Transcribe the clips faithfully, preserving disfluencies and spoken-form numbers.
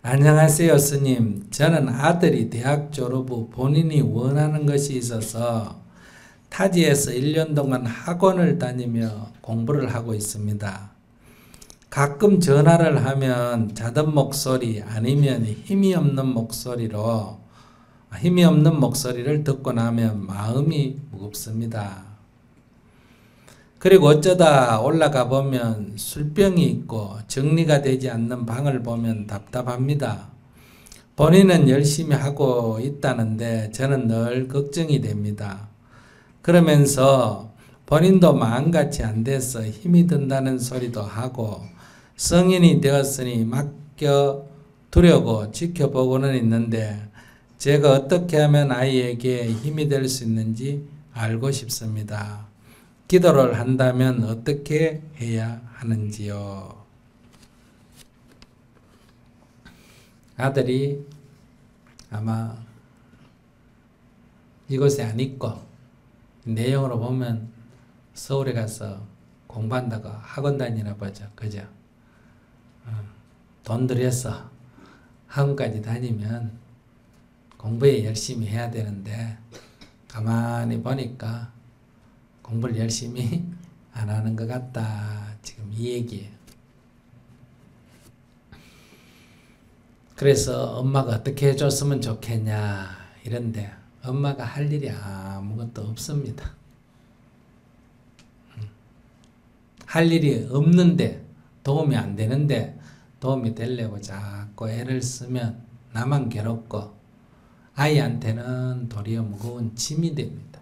안녕하세요, 스님. 저는 아들이 대학 졸업 후 본인이 원하는 것이 있어서 타지에서 일 년 동안 학원을 다니며 공부를 하고 있습니다. 가끔 전화를 하면 작은 목소리 아니면 힘이 없는 목소리로 힘이 없는 목소리를 듣고 나면 마음이 무겁습니다. 그리고 어쩌다 올라가 보면 술병이 있고 정리가 되지 않는 방을 보면 답답합니다. 본인은 열심히 하고 있다는데 저는 늘 걱정이 됩니다. 그러면서 본인도 마음같이 안 돼서 힘이 든다는 소리도 하고 성인이 되었으니 맡겨두려고 지켜보고는 있는데 제가 어떻게 하면 아이에게 힘이 될 수 있는지 알고 싶습니다. 기도를 한다면 어떻게 해야 하는지요? 아들이 아마 이곳에 안 있고 내용으로 보면 서울에 가서 공부한다고 학원 다니나 보죠. 그죠? 돈 들여서 학원까지 다니면 공부에 열심히 해야 되는데 가만히 보니까 공부를 열심히 안 하는 것 같다. 지금 이 얘기예요. 그래서 엄마가 어떻게 해줬으면 좋겠냐 이런데 엄마가 할 일이 아무것도 없습니다. 할 일이 없는데 도움이 안 되는데 도움이 되려고 자꾸 애를 쓰면 나만 괴롭고 아이한테는 도리어 무거운 짐이 됩니다.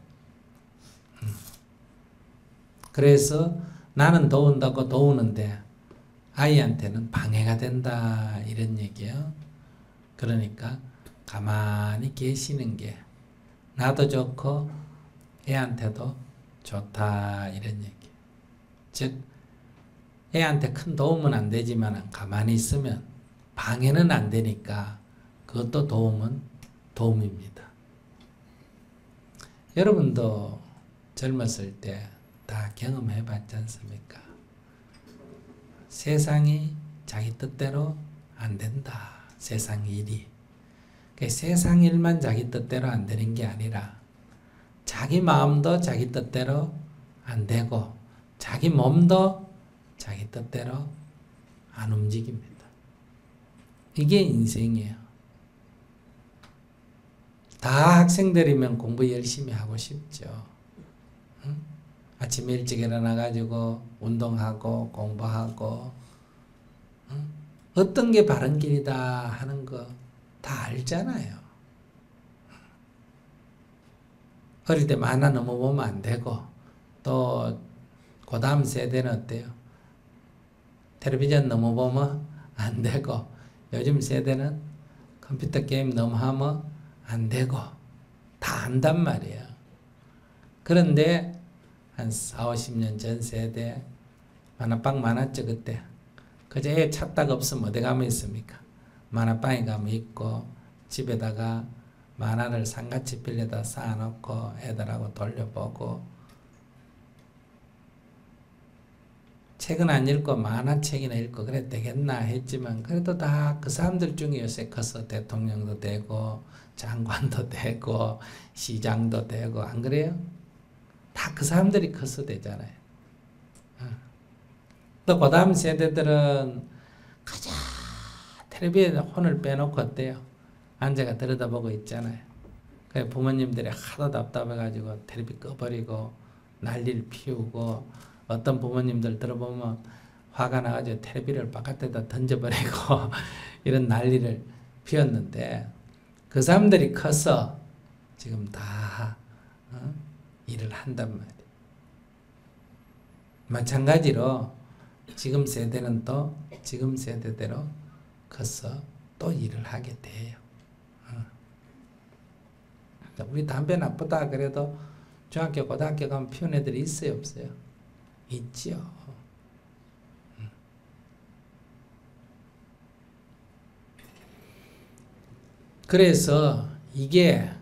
그래서 나는 도운다고 도우는데 아이한테는 방해가 된다 이런 얘기예요. 그러니까 가만히 계시는 게 나도 좋고 애한테도 좋다 이런 얘기. 즉 애한테 큰 도움은 안 되지만 가만히 있으면 방해는 안 되니까 그것도 도움은 도움입니다. 여러분도 젊었을 때 다 경험해 봤지 않습니까? 세상이 자기 뜻대로 안 된다. 세상 일이. 세상 일만 자기 뜻대로 안 되는 게 아니라 자기 마음도 자기 뜻대로 안 되고 자기 몸도 자기 뜻대로 안 움직입니다. 이게 인생이에요. 다 학생들이면 공부 열심히 하고 싶죠. 응? 아침 일찍 일어나가지고 운동하고 공부하고 응? 어떤 게 바른 길이다 하는 거 다 알잖아요. 어릴 때 만화 너무 보면 안 되고 또 그 다음 세대는 어때요? 텔레비전 너무 보면 안 되고 요즘 세대는 컴퓨터 게임 너무 하면 안 되고 다 안단 말이에요. 그런데 한 사오십 년 전 세대 만화방 많았죠 그때. 그저 애 찾다가 없으면 어디 가면 있습니까? 만화방에 가면 있고 집에다가 만화를 상가집 빌려다 쌓아놓고 애들하고 돌려보고 책은 안 읽고 만화책이나 읽고 그래 되겠나 했지만 그래도 다 그 사람들 중에 요새 커서 대통령도 되고 장관도 되고 시장도 되고 안 그래요? 다 그 사람들이 커서 되잖아요. 또 그 다음 세대들은 가자 텔레비에 혼을 빼놓고 어때요? 앉아가 들여다보고 있잖아요. 그래 부모님들이 하도 답답해가지고 텔레비 꺼버리고 난리를 피우고 어떤 부모님들 들어보면 화가 나가지고 텔레비를 바깥에다 던져버리고 이런 난리를 피웠는데 그 사람들이 커서 지금 다 어? 일을 한단 말이에요. 마찬가지로 지금 세대는 또 지금 세대대로 커서 또 일을 하게 돼요. 어. 우리 담배 나쁘다 그래도 중학교 고등학교 가면 피운 애들이 있어요 없어요? 있죠. 그래서 이게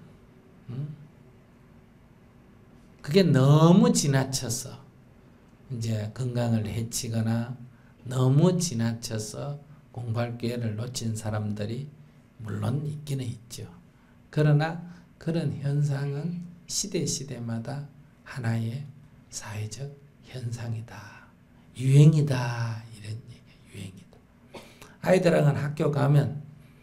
그게 너무 지나쳐서 이제 건강을 해치거나 너무 지나쳐서 공부할 기회를 놓친 사람들이 물론 있기는 있죠. 그러나 그런 현상은 시대 시대마다 하나의 사회적 현상이다. 유행이다. 이런 얘기, 유행이다. 아이들하고는 학교 가면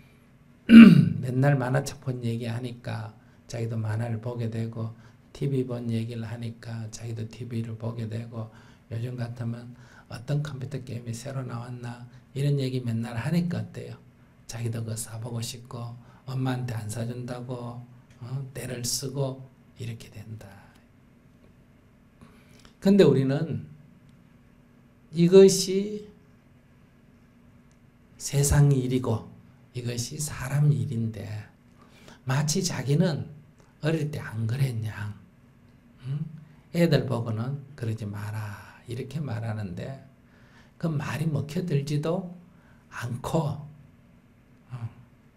맨날 만화책 본 얘기 하니까 자기도 만화를 보게 되고 티비 본 얘기를 하니까 자기도 티비를 보게 되고 요즘 같으면 어떤 컴퓨터 게임이 새로 나왔나 이런 얘기 맨날 하니까 어때요? 자기도 그거 사보고 싶고 엄마한테 안 사준다고 어? 떼를 쓰고 이렇게 된다. 근데 우리는 이것이 세상 일이고 이것이 사람 일인데 마치 자기는 어릴 때 안 그랬냐. 응? 애들 보고는 그러지 마라. 이렇게 말하는데 그 말이 먹혀들지도 않고 어.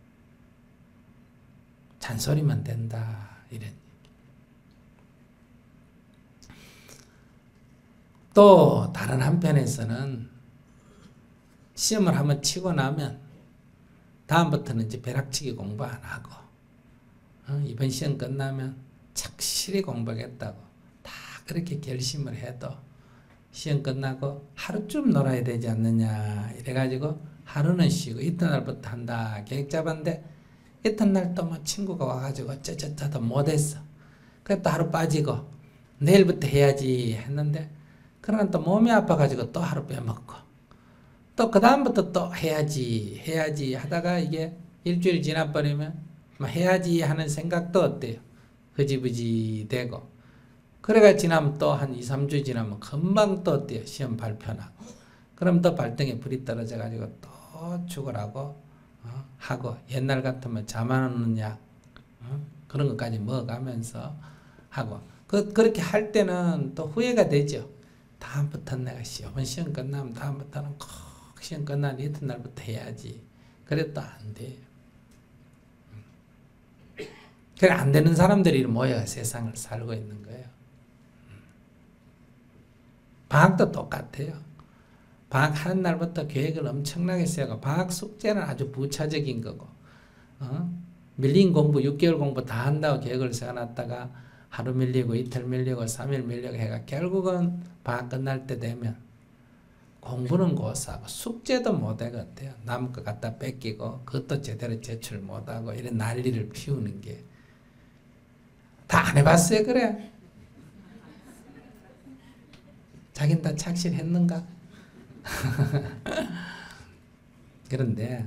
잔소리만 된다. 이런 얘기. 또 다른 한편에서는 시험을 한번 치고 나면 다음부터는 이제 벼락치기 공부 안 하고 어? 이번 시험 끝나면 착실히 공부하겠다고 다 그렇게 결심을 해도 시험 끝나고 하루쯤 놀아야 되지 않느냐 이래가지고 하루는 쉬고 이튿날부터 한다 계획 잡았는데 이튿날 또 뭐 친구가 와가지고 어쩌저쩌도 못했어. 그래 또 하루 빠지고 내일부터 해야지 했는데 그러나 또 몸이 아파가지고 또 하루 빼먹고 또 그 다음부터 또 해야지 해야지 하다가 이게 일주일 지나버리면 뭐 해야지 하는 생각도 어때요? 흐지부지 되고 그래가 지나면 또 한 이, 삼 주 지나면 금방 또 어때요? 시험 발표나고 그럼 또 발등에 불이 떨어져 가지고 또 죽으라고 어? 하고 옛날 같으면 잠 안 오는 약 어? 그런 것까지 먹어가면서 하고 그, 그렇게 할 때는 또 후회가 되죠. 다음부터는 내가 시험, 시험 끝나면 다음부터는 꼭 시험 끝난 이튿날부터 해야지. 그래도 안 돼요. 그래 안 되는 사람들이 모여 세상을 살고 있는 거예요. 방학도 똑같아요. 방학하는 날부터 계획을 엄청나게 세우고 방학 숙제는 아주 부차적인 거고 어? 밀린 공부 육 개월 공부 다 한다고 계획을 세워놨다가 하루 밀리고 이틀 밀리고 삼 일 밀리고 해가 결국은 방학 끝날 때 되면 공부는 고사하고 숙제도 못하겠대요. 남의 거 갖다 뺏기고 그것도 제대로 제출 못하고 이런 난리를 피우는 게 다 안 해봤어요 그래? 자긴 다 착실했는가? 그런데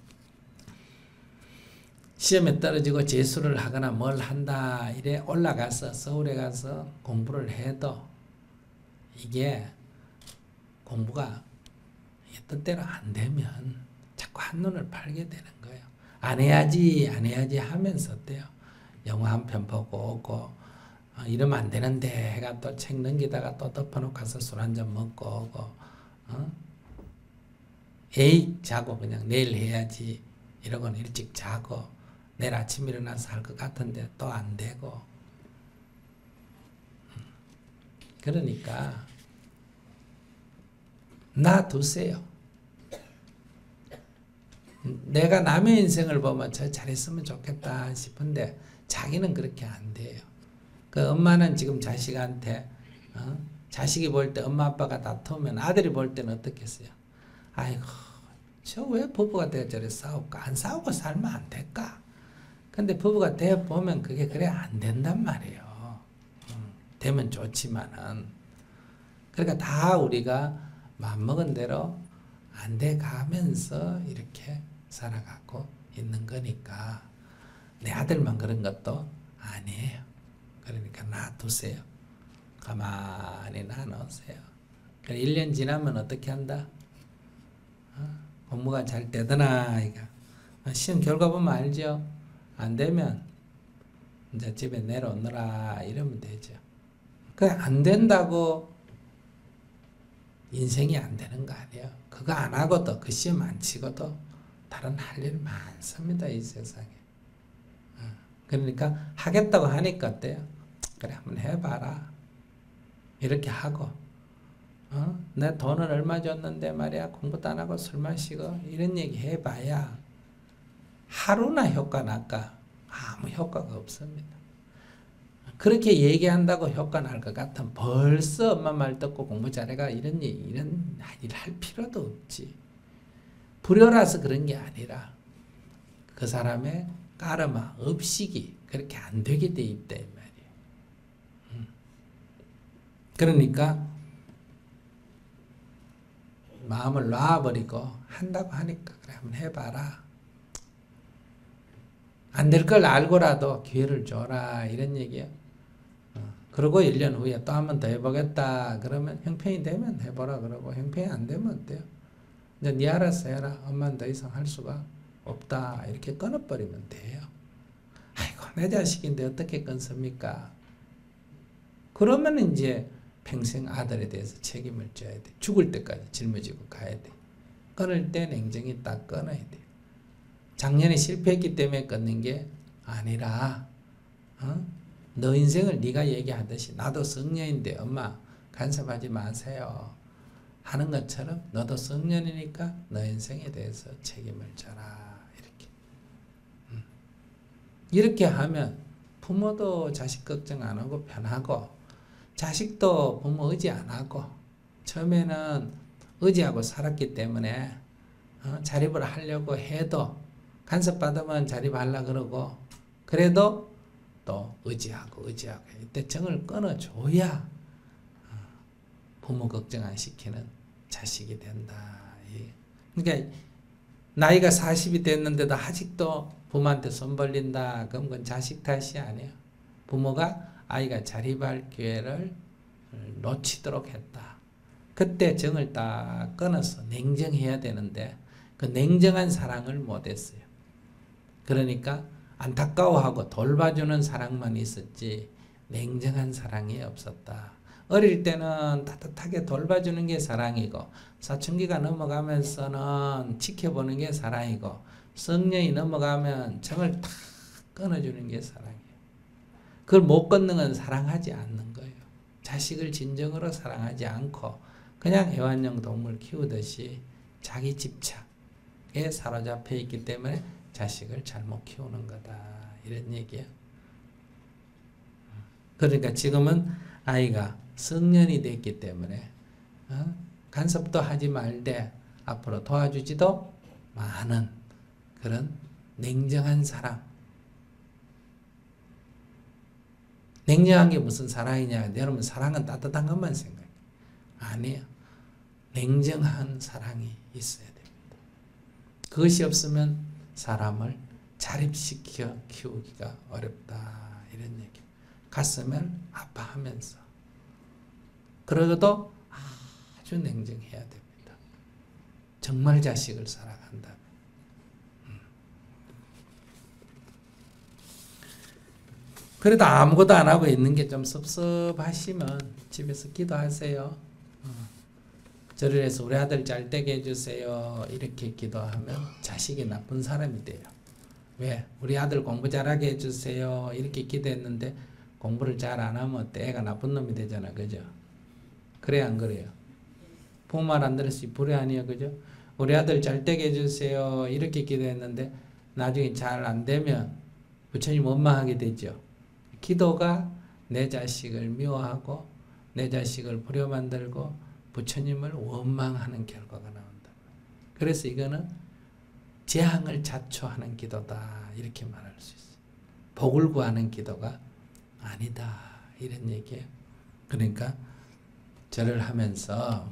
시험에 떨어지고 재수를 하거나 뭘 한다 이래 올라가서 서울에 가서 공부를 해도 이게 공부가 뜻대로 안 되면 자꾸 한눈을 팔게 되는 거예요. 안 해야지 안 해야지 하면서 어때요? 영화 한 편 보고 오고 어, 이러면 안 되는데 해가 또 책 넘기다가 또 덮어놓고 가서 술 한잔 먹고 오고 어? 에이 자고 그냥 내일 해야지 이러고는 일찍 자고 내일 아침 일어나서 할 것 같은데 또 안 되고 그러니까 놔두세요. 내가 남의 인생을 보면 저 잘했으면 좋겠다 싶은데 자기는 그렇게 안 돼요. 그 엄마는 지금 자식한테 어? 자식이 볼 때 엄마 아빠가 다투면 아들이 볼 때는 어떻겠어요? 아이고 저 왜 부부가 되어 저래 싸울까? 안 싸우고 살면 안 될까? 근데 부부가 되어 보면 그게 그래 안 된단 말이에요. 음, 되면 좋지만은 그러니까 다 우리가 마음먹은 대로 안 돼 가면서 이렇게 살아가고 있는 거니까 내 아들만 그런 것도 아니에요. 그러니까 놔두세요. 가만히 놔놓으세요. 일 년 지나면 어떻게 한다? 어? 공부가 잘 되더나 이거. 시험 결과 보면 알죠? 안 되면 이제 집에 내려오너라 이러면 되죠. 그 안 된다고 인생이 안 되는 거 아니에요. 그거 안 하고도 그 시험 안 치고도 다른 할 일 많습니다. 이 세상에. 그러니까 하겠다고 하니까 어때요? 그래 한번 해봐라. 이렇게 하고 어? 내 돈을 얼마 줬는데 말이야 공부도 안 하고 술 마시고 이런 얘기 해봐야 하루나 효과 날까? 아무 효과가 없습니다. 그렇게 얘기한다고 효과 날 것 같으면 벌써 엄마 말 듣고 공부 잘해가 이런 얘기, 이런 일 할 필요도 없지. 불효라서 그런 게 아니라 그 사람의 까르마, 업식이 그렇게 안 되게 돼 있다 이 말이에요. 음. 그러니까 마음을 놔버리고 한다고 하니까 그래 한번 해봐라. 안 될 걸 알고라도 기회를 줘라 이런 얘기야. 어. 그리고 일 년 후에 또 한 번 더 해보겠다 그러면 형편이 되면 해보라 그러고 형편이 안 되면 어때요? 이제 네 알아서 해라. 엄마는 더 이상 할 수가 없다 이렇게 끊어버리면 돼요. 아이고 내 자식인데 어떻게 끊습니까? 그러면 이제 평생 아들에 대해서 책임을 져야 돼. 죽을 때까지 짊어지고 가야 돼. 끊을 때 냉정히 딱 끊어야 돼. 작년에 실패했기 때문에 끊는 게 아니라 어? 너 인생을 네가 얘기하듯이 나도 성년인데 엄마 간섭하지 마세요 하는 것처럼 너도 성년이니까 너 인생에 대해서 책임을 져라 이렇게. 음. 이렇게 하면 부모도 자식 걱정 안 하고 편하고 자식도 부모 의지 안 하고 처음에는 의지하고 살았기 때문에 어, 자립을 하려고 해도 간섭받으면 자립하려고 그러고 그래도 또 의지하고 의지하고 이때 정을 끊어줘야 어, 부모 걱정 안 시키는 자식이 된다. 그러니까 나이가 사십이 됐는데도 아직도 부모한테 손 벌린다. 그럼 그건 자식 탓이 아니에요. 부모가 아이가 자립할 기회를 놓치도록 했다. 그때 정을 딱 끊어서 냉정해야 되는데 그 냉정한 사랑을 못했어요. 그러니까 안타까워하고 돌봐주는 사랑만 있었지 냉정한 사랑이 없었다. 어릴 때는 따뜻하게 돌봐주는 게 사랑이고 사춘기가 넘어가면서는 지켜보는 게 사랑이고 성년이 넘어가면 정을 탁 끊어주는 게 사랑이에요. 그걸 못 끊는 건 사랑하지 않는 거예요. 자식을 진정으로 사랑하지 않고 그냥 애완용 동물 키우듯이 자기 집착에 사로잡혀 있기 때문에 자식을 잘못 키우는 거다. 이런 얘기예요. 그러니까 지금은 아이가 성년이 됐기 때문에 어? 간섭도 하지 말되 앞으로 도와주지도 많은 그런 냉정한 사랑. 냉정한 게 무슨 사랑이냐. 여러분 사랑은 따뜻한 것만 생각해요. 아니에요. 냉정한 사랑이 있어야 됩니다. 그것이 없으면 사람을 자립시켜 키우기가 어렵다. 이런 얘기. 갔으면 아파하면서. 그러고도 아주 냉정해야 됩니다. 정말 자식을 사랑한다면. 음. 그래도 아무것도 안 하고 있는 게 좀 섭섭하시면 집에서 기도하세요. 어. 절을 해서 우리 아들 잘 되게 해주세요. 이렇게 기도하면 자식이 나쁜 사람이 돼요. 왜? 우리 아들 공부 잘하게 해주세요. 이렇게 기도했는데 공부를 잘 안 하면 애가 나쁜 놈이 되잖아. 그죠? 그래 안 그래요? 부모 말 안 들었으니 불효 아니에요. 그죠? 우리 아들 잘 되게 해주세요. 이렇게 기도했는데 나중에 잘 안 되면 부처님 원망하게 되죠. 기도가 내 자식을 미워하고 내 자식을 불효 만들고 부처님을 원망하는 결과가 나온다. 그래서 이거는 재앙을 자초하는 기도다. 이렇게 말할 수 있어요. 복을 구하는 기도가 아니다. 이런 얘기예요. 그러니까 절을 하면서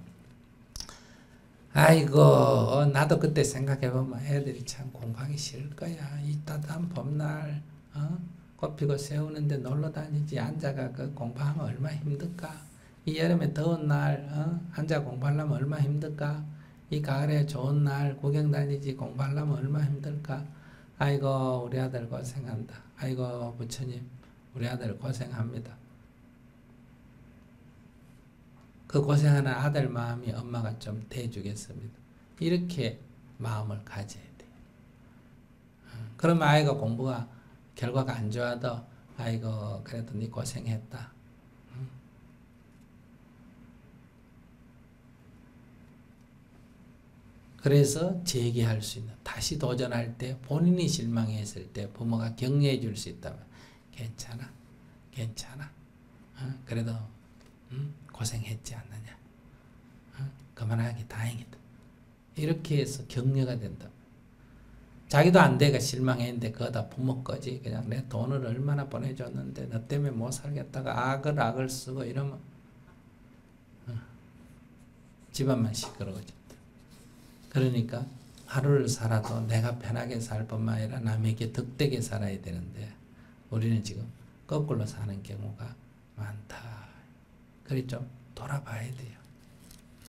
아이고 나도 그때 생각해보면 애들이 참 공부하기 싫을 거야. 이 따뜻한 봄날 어? 꽃피고 세우는데 놀러 다니지 앉아가 그 공부하면 얼마나 힘들까. 이 여름에 더운 날 어? 앉아 공부하려면 얼마나 힘들까. 이 가을에 좋은 날 구경 다니지 공부하려면 얼마나 힘들까. 아이고 우리 아들 고생한다. 아이고 부처님 우리 아들 고생합니다. 그 고생하는 아들 마음이 엄마가 좀 대해주겠습니다. 이렇게 마음을 가져야 돼요. 그러면 아이가 공부가 결과가 안 좋아도 아이고 그래도 네 고생했다. 그래서 재기할 수 있는, 다시 도전할 때 본인이 실망했을 때 부모가 격려해 줄 수 있다면 괜찮아, 괜찮아. 어? 그래도 음? 고생했지 않느냐. 어? 그만하기 다행이다. 이렇게 해서 격려가 된다. 자기도 안 돼가 실망했는데 그거다 부모 거지. 그냥 내 돈을 얼마나 보내줬는데 너 때문에 못 살겠다가 악을 악을 쓰고 이러면 어, 집안만 시끄러워져. 그러니까 하루를 살아도 내가 편하게 살 뿐만 아니라 남에게 득되게 살아야 되는데 우리는 지금 거꾸로 사는 경우가 많다. 그래 좀 돌아봐야 돼요.